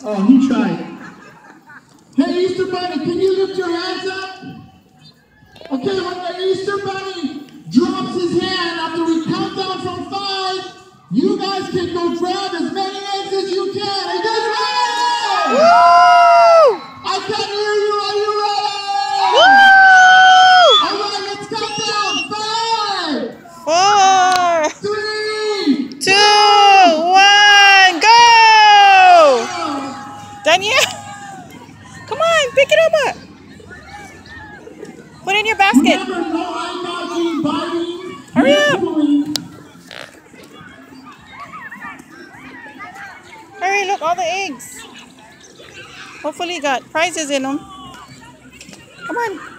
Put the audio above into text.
Oh, he tried. Hey, Easter Bunny, can you lift your hands up? Okay, when the Easter Bunny drops his hand after we count down from 5, you guys can go grab as many eggs as you can. Are you guys ready? Woo! I can hear you. Are you ready? Woo! All right, let's count down. 5, 4, 3, 2, 1, go! Danielle, come on, pick it up. Put it in your basket. Remember, no eye gouging, biting, Hurry no up. pulling. Hurry, look, all the eggs. Hopefully you got prizes in them. Come on.